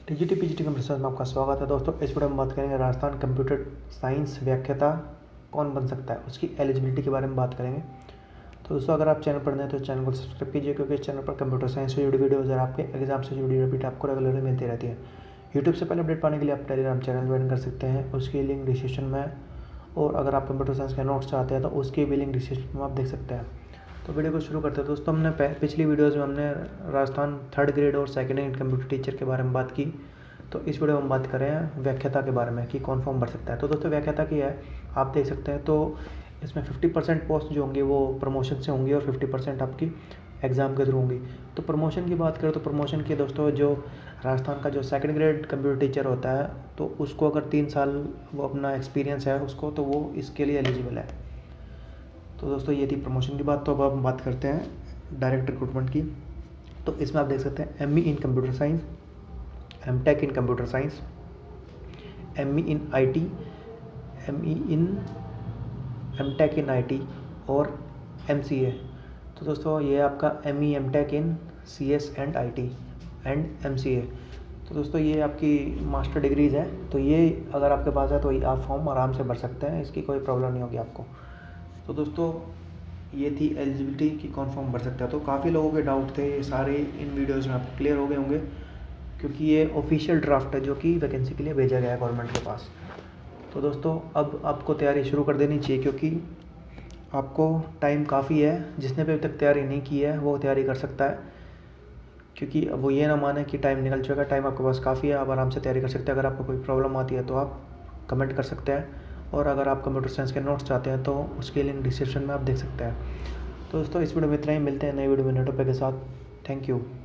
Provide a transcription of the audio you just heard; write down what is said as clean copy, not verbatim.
TGT PGT computer में आपका स्वागत है दोस्तों। इस वीडियो में बात करेंगे राजस्थान कंप्यूटर साइंस व्याख्याता कौन बन सकता है, उसकी एलिजिबिलिटी के बारे में बात करेंगे। तो दोस्तों अगर आप चैनल पर नए हैं तो चैनल को सब्सक्राइब कीजिए, क्योंकि इस चैनल पर कंप्यूटर साइंस से जुड़ी वीडियोज़ और आपके एग्जाम से जुड़ी अपडेट आपको रेगुलरली मिलती रहती है। यूट्यूब से पहले अपडेट पाने के लिए आप टेलीग्राम चैनल ज्वाइन कर सकते हैं, उसकी लिंक डिस्क्रिप्शन में। और अगर आप कंप्यूटर साइंस के नोट्स चाहते हैं तो उसकी भी लिंक डिस्क्रिप्शन में आप देख सकते हैं। तो वीडियो को शुरू करते हैं दोस्तों। हमने पिछली वीडियोज़ में हमने राजस्थान 3rd ग्रेड और 2nd ग्रेड कंप्यूटर टीचर के बारे में बात की। तो इस वीडियो में हम बात कर रहे हैं व्याख्याता के बारे में कि कौन फॉर्म भर सकता है। तो दोस्तों व्याख्याता की है, आप देख सकते हैं। तो इसमें 50% पोस्ट जो होंगी वो प्रमोशन से होंगी और 50% आपकी एग्ज़ाम के थ्रू होंगी। तो प्रमोशन की बात करें तो प्रमोशन की दोस्तों जो राजस्थान का जो 2nd ग्रेड कंप्यूटर टीचर होता है तो उसको अगर 3 साल वो अपना एक्सपीरियंस है उसको, तो वो इसके लिए एलिजिबल है। तो दोस्तों ये थी प्रमोशन की बात। तो अब हम बात करते हैं डायरेक्ट रिक्रूटमेंट की। तो इसमें आप देख सकते हैं ME in computer science, MTech in computer science, ME in IT, ME in MTech in IT और MCA। तो दोस्तों ये आपका ME MTech in CS and IT and MCA। तो दोस्तों ये आपकी मास्टर डिग्रीज़ है। तो ये अगर आपके पास है तो आप फॉर्म आराम से भर सकते हैं, इसकी कोई प्रॉब्लम नहीं होगी आपको। तो दोस्तों ये थी एलिजिबिलिटी कि कौन फॉर्म भर सकता है। तो काफ़ी लोगों के डाउट थे, ये सारे इन वीडियोज़ में आपको क्लियर हो गए होंगे, क्योंकि ये ऑफिशियल ड्राफ्ट है जो कि वैकेंसी के लिए भेजा गया है गवर्नमेंट के पास। तो दोस्तों अब आपको तैयारी शुरू कर देनी चाहिए, क्योंकि आपको टाइम काफ़ी है। जिसने भी अभी तक तैयारी नहीं की है वो तैयारी कर सकता है, क्योंकि वो ये ना माने कि टाइम निकल चुका है। टाइम आपके पास काफ़ी है, आप आराम से तैयारी कर सकते हैं। अगर आपको कोई प्रॉब्लम आती है तो आप कमेंट कर सकते हैं, और अगर आप कंप्यूटर साइंस के नोट्स चाहते हैं तो उसके लिंक डिस्क्रिप्शन में आप देख सकते हैं। तो दोस्तों इस वीडियो में इतना ही, मिलते हैं नई वीडियो में नए टॉपिक के साथ। Thank you.